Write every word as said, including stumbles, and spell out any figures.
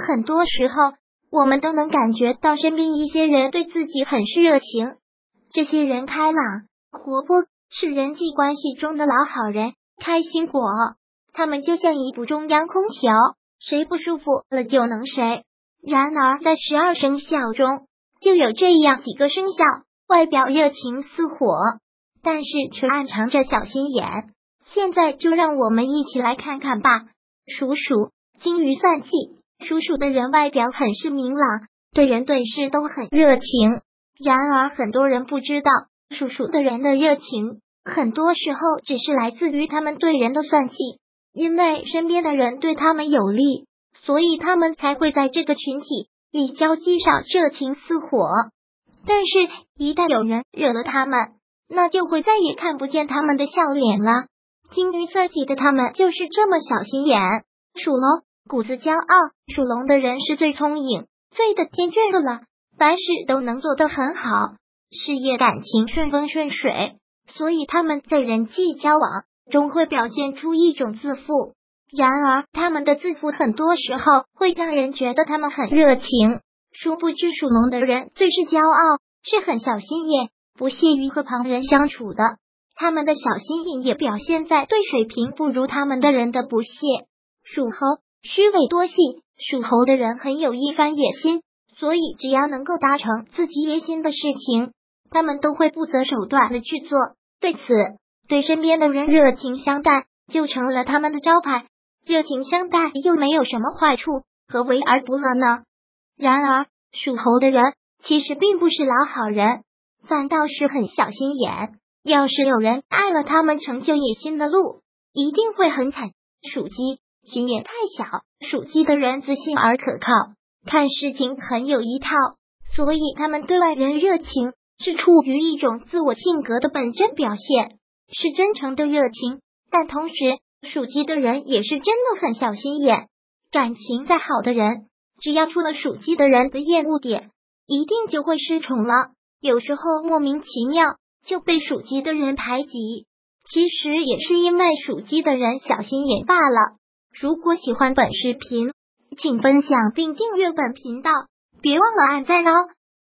很多时候，我们都能感觉到身边一些人对自己很是热情。这些人开朗、活泼，是人际关系中的老好人、开心果。他们就像一部中央空调，谁不舒服了就能谁。然而，在十二生肖中，就有这样几个生肖，外表热情似火，但是却暗藏着小心眼。现在就让我们一起来看看吧。属鼠，精于算计。属鼠的人外表很是明朗，对人对事都很热情。然而，很多人不知道，属鼠的人的热情，很多时候只是来自于他们对人的算计。因为身边的人对他们有利，所以他们才会在这个群体里交际上热情似火。但是，一旦有人惹了他们，那就会再也看不见他们的笑脸了。精于算计的他们就是这么小心眼。属龙，骨子骄傲。属龙的人是最聪颖、最的天真的了，凡事都能做得很好，事业感情顺风顺水，所以他们在人际交往中会表现出一种自负。然而，他们的自负很多时候会让人觉得他们很热情。殊不知，属龙的人最是骄傲，是很小心眼，不屑于和旁人相处的。他们的小心眼也表现在对水平不如他们的人的不屑。属猴，虚伪多信。属猴的人很有一番野心，所以只要能够达成自己野心的事情，他们都会不择手段的去做。对此，对身边的人热情相待就成了他们的招牌。热情相待又没有什么坏处，何为而不乐呢？然而，属猴的人其实并不是老好人，反倒是很小心眼。要是有人碍了他们成就野心的路，一定会很惨。属鸡，心眼太小。属鸡的人自信而可靠，看事情很有一套，所以他们对外人热情是出于一种自我性格的本真表现，是真诚的热情。但同时，属鸡的人也是真的很小心眼。感情再好的人，只要出了属鸡的人的厌恶点，一定就会失宠了。有时候莫名其妙就被属鸡的人排挤，其实也是因为属鸡的人小心眼罢了。如果喜欢本视频，请分享并订阅本频道，别忘了按赞哦。